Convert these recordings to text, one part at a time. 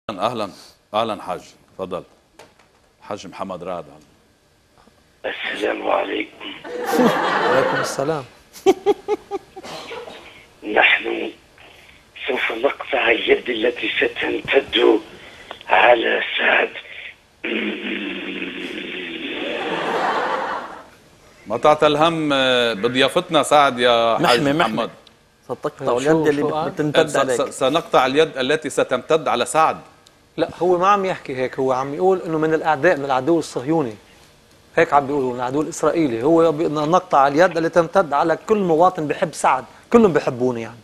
اهلا اهلا حاج، تفضل. حاج محمد رعد. السلام عليكم. وعليكم السلام. نحن سوف نقطع اليد التي ستمتد على سعد. ما تعطى الهم بضيافتنا سعد يا حاج محمد. ستقطع اليد اللي بتمتد عليك. سنقطع اليد التي ستمتد على سعد. لا، هو ما عم يحكي هيك، هو عم يقول انه من الاعداء، من العدو الصهيوني. هيك عم بيقولوا، من العدو الاسرائيلي. هو نقطع اليد اللي تمتد على كل مواطن بحب سعد، كلهم بحبوني يعني.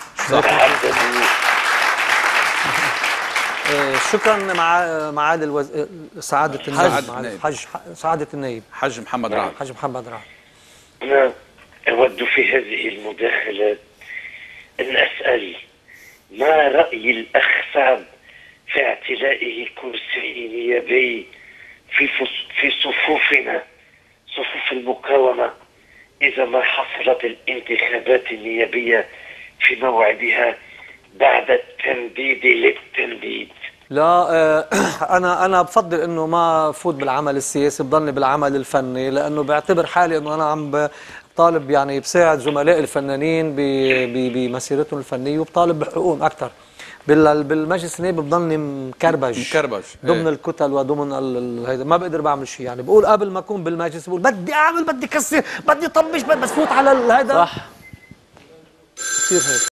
شكرا معالي سعادة النائب. سعادة النائب حاج محمد رعد. حاج محمد رعد. أنا أود في هذه المداخلة أن أسأل ما رأي الأخ سعد في اعتلائه كرسي نيابي في صفوفنا، صفوف المقاومة، إذا ما حصلت الانتخابات النيابية في موعدها بعد التمديد للتمديد. لا، انا بفضل انه ما فوت بالعمل السياسي، بضلني بالعمل الفني، لانه بعتبر حالي انه انا عم طالب يعني بساعد زملائي الفنانين بمسيرتهم الفنيه، وبطالب بحقوقهم اكثر. بالمجلس النيابي بضلني مكربج ضمن الكتل وضمن هيدا، ما بقدر بعمل شيء يعني. بقول قبل ما اكون بالمجلس بقول بدي اعمل، بدي كسر، بدي طبش، بس فوت على هيدا صح، بصير هيك.